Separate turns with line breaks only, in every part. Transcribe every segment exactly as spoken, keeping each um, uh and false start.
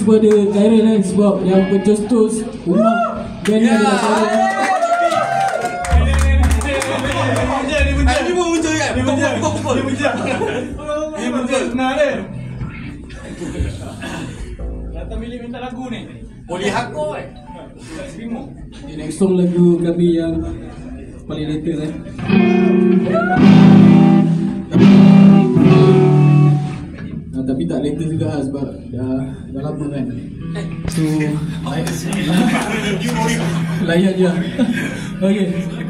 kepada Khairil eh, sebab yang pencetus rumah band ni adalah Khairil.
Ini pun muncul kan? Ini muncul, ini muncul. Ini muncul, benar dia. Datang bilik minta lagu ni. Boleh hardcore eh?
Next song lagu kami yang paling latest eh. Tapi, tapi tak latest juga lah sebab dah, dah lama kan. So layan je. Okay.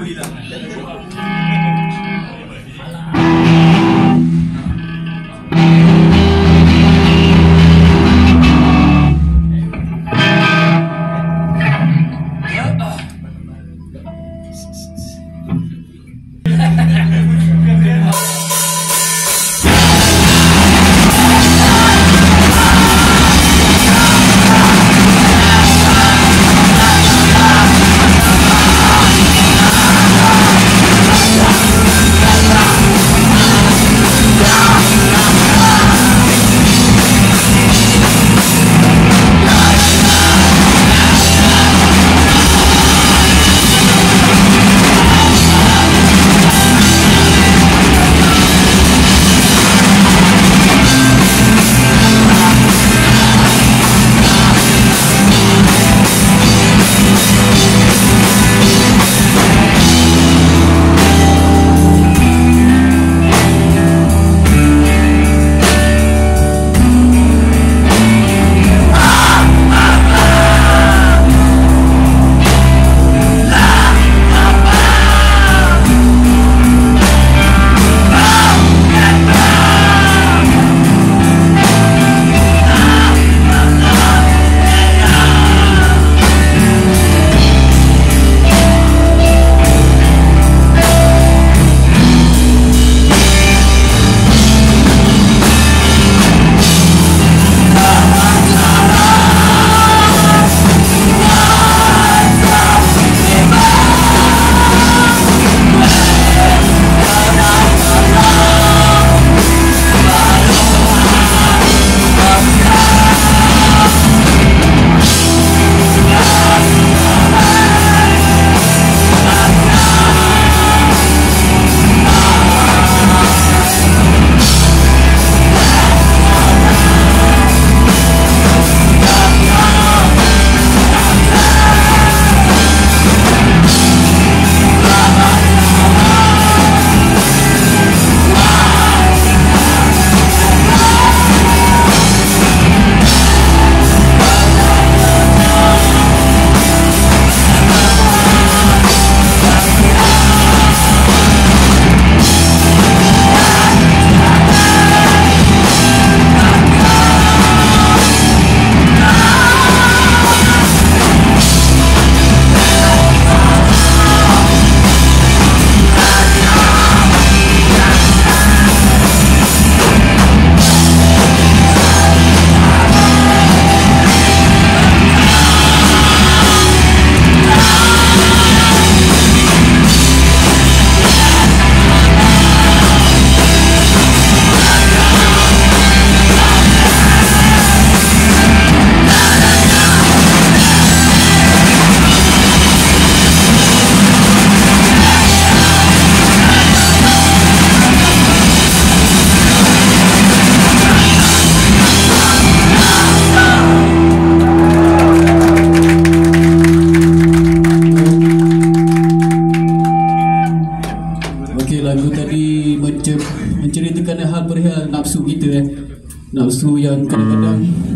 menceritakan hal perihal nafsu kita eh. Nafsu yang kadang-kadang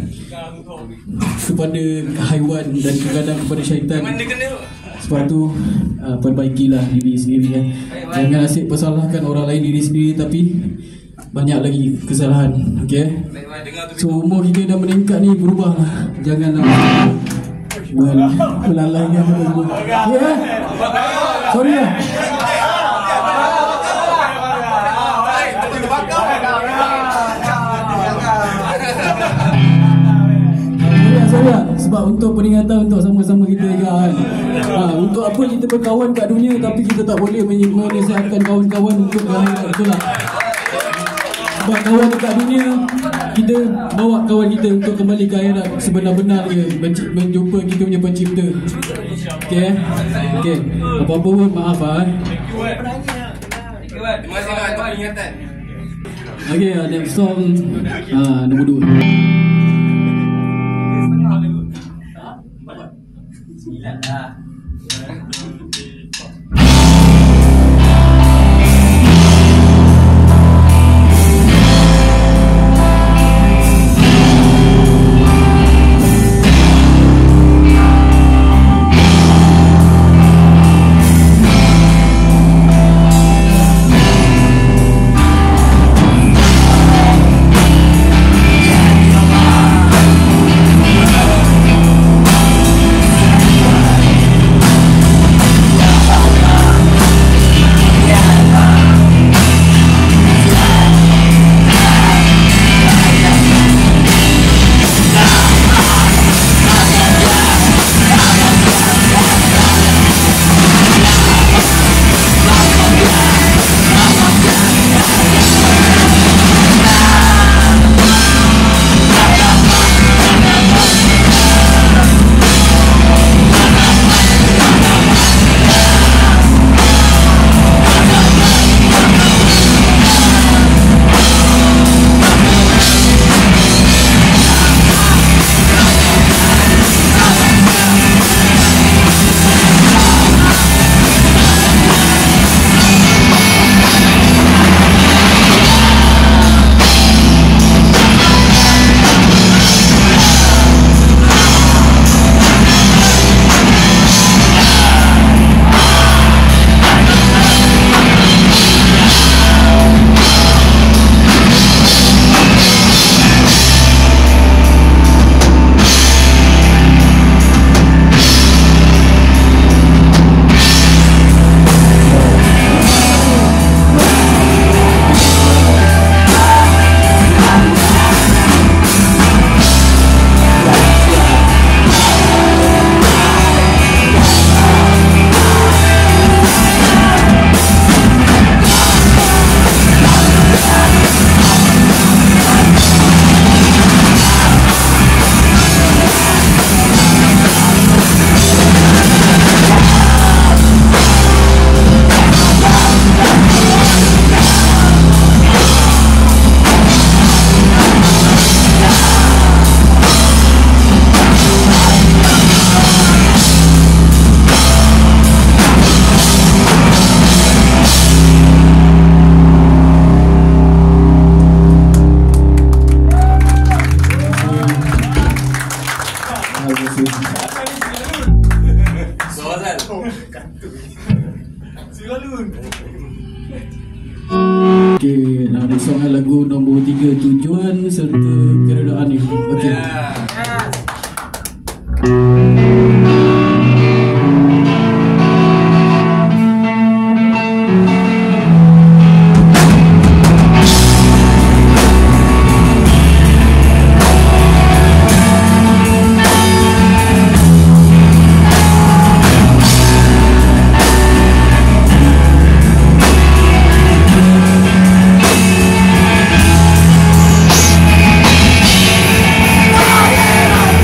kepada haiwan dan kadang-kadang kepada syaitan. Sebab tu uh, perbaikilah diri sendiri eh. Jangan asyik persalahkan orang lain, diri sendiri, tapi banyak lagi kesalahan. Okey. So umur kita dah meningkat ni, berubahlah. Janganlah melalaikan umur. Ya. Sorry lah. Saya sebab untuk peringatan, untuk sama-sama kita juga kan. Ha, untuk apa kita berkawan kat dunia tapi kita tak boleh menasihatkan kawan-kawan untuk berakhirat, betul lah. buat kawan dekat dunia, kita bawa kawan kita untuk kembali ke akhirat sebenar-benar dia menjumpa kita punya pencipta. Okey, okey. Apa-apa pun maaf ah.
Terima kasih lah atas peringatan.
Okey, next song ah nombor dua.
Sembilan dah.
Okey, nak bersama lagu nombor tiga, Tujuan serta Keredaan ni. Okey.
Yeah.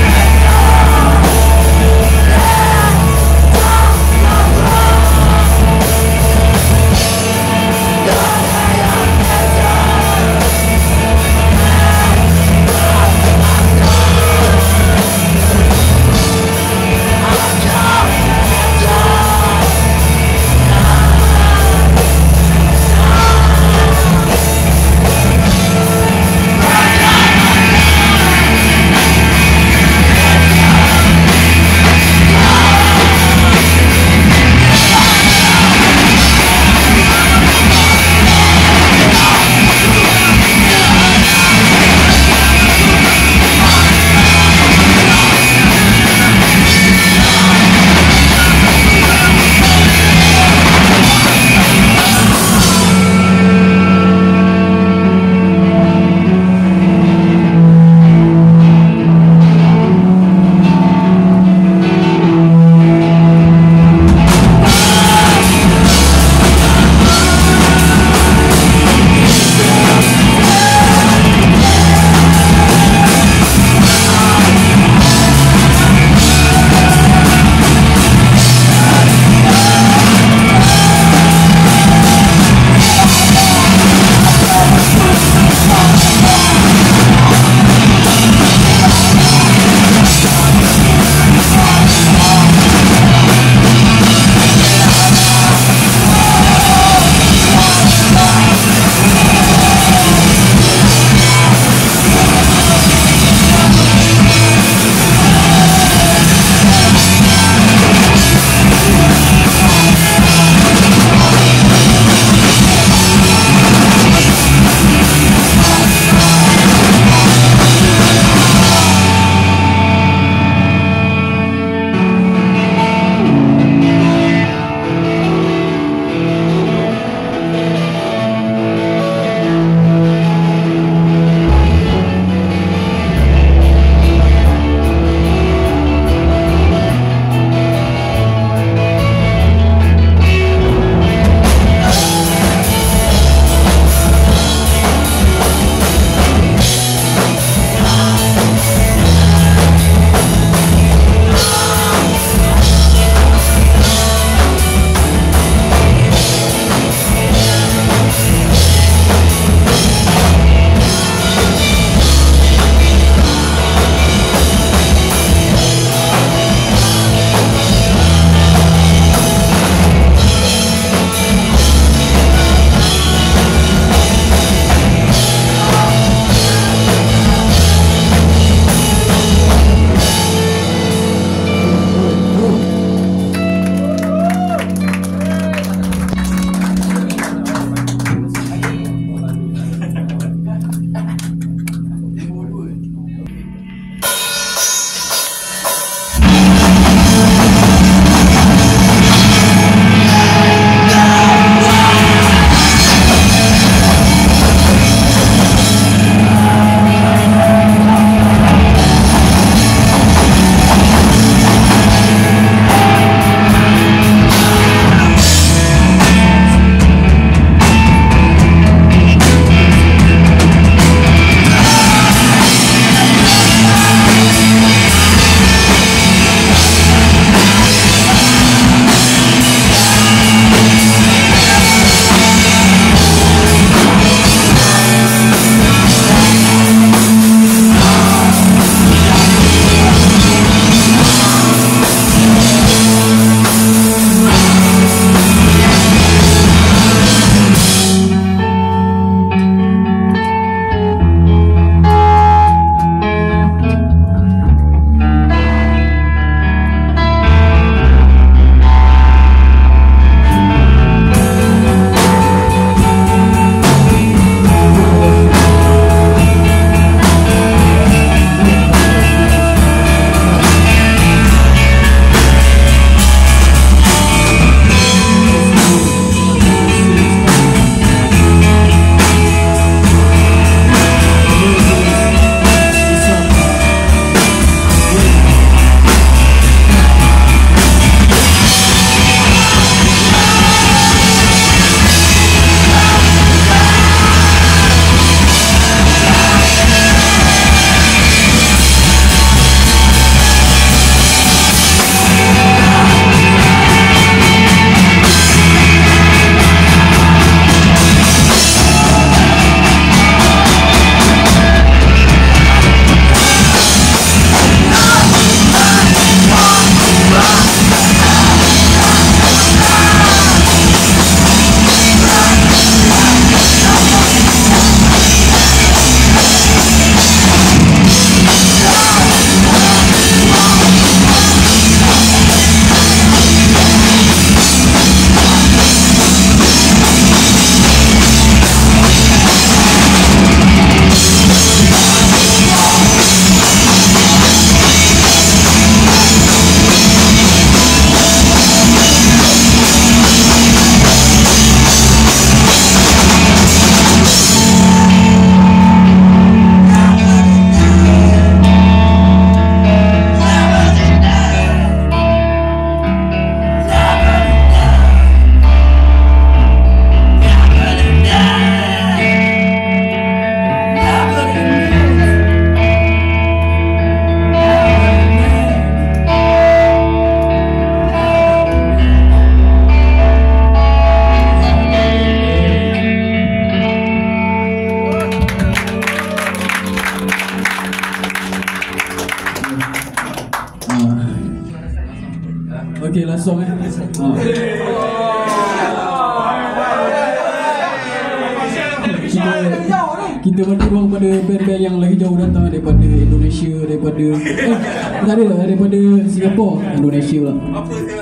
kita bagi ruang pada band-band yang lagi jauh datang daripada Indonesia, daripada eh tak ada lah, daripada Singapura, Indonesia lah.
Apa dia?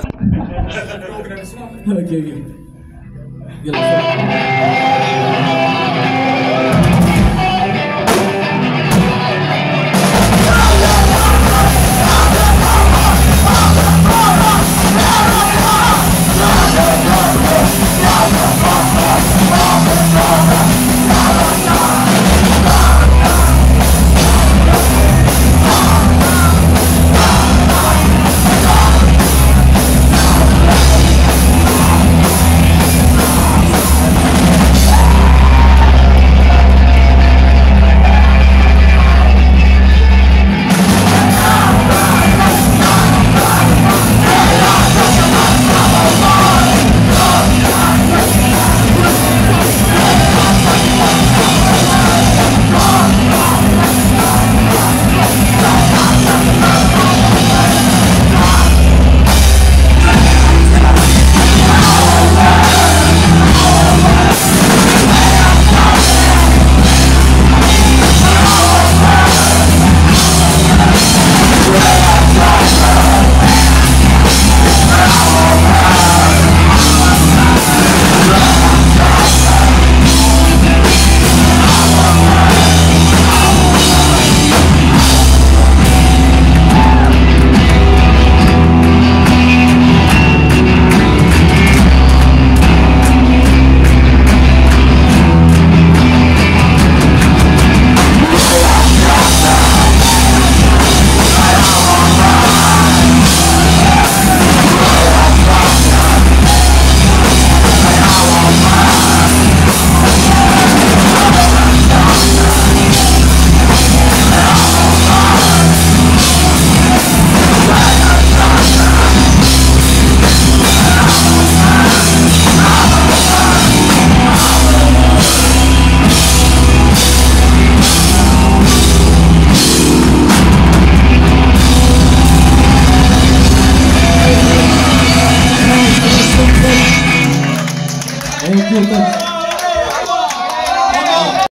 Okey okey. Yalah. Thank you.